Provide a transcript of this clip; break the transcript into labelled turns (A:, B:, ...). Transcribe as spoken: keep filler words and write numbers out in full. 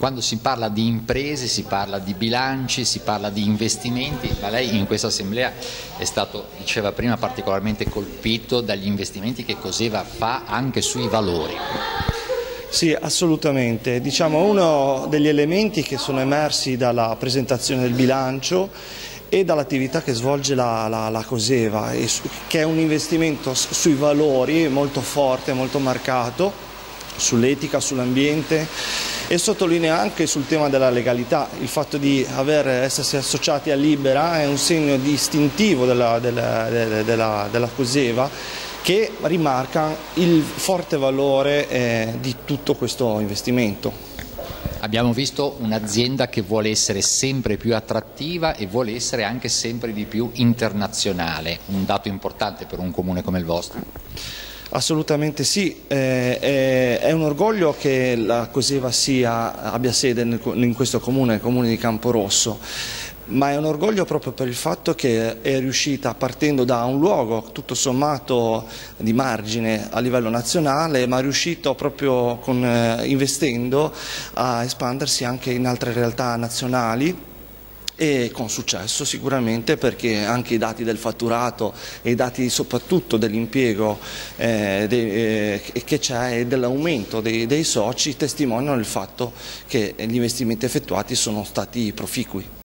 A: quando si parla di imprese si parla di bilanci, si parla di investimenti, ma lei in questa assemblea è stato, diceva prima, particolarmente colpito dagli investimenti che Coseva fa anche sui valori.
B: Sì, assolutamente. Diciamo, uno degli elementi che sono emersi dalla presentazione del bilancio e dall'attività che svolge la, la, la Coseva, che è un investimento sui valori molto forte, molto marcato, sull'etica, sull'ambiente, e sottolinea anche sul tema della legalità. Il fatto di aver, essersi associati a Libera è un segno distintivo della, della, della, della, della Coseva, che rimarca il forte valore eh, di tutto questo investimento.
A: Abbiamo visto un'azienda che vuole essere sempre più attrattiva e vuole essere anche sempre di più internazionale, un dato importante per un comune come il vostro.
B: Assolutamente sì, eh, è un orgoglio che la Coseva sia, abbia sede in questo comune, il comune di Camporosso, ma è un orgoglio proprio per il fatto che è riuscita, partendo da un luogo tutto sommato di margine a livello nazionale, ma è riuscito proprio con, eh, investendo a espandersi anche in altre realtà nazionali. E con successo sicuramente, perché anche i dati del fatturato e i dati soprattutto dell'impiego eh, de, eh, che c'è e dell'aumento dei, dei soci testimoniano il fatto che gli investimenti effettuati sono stati proficui.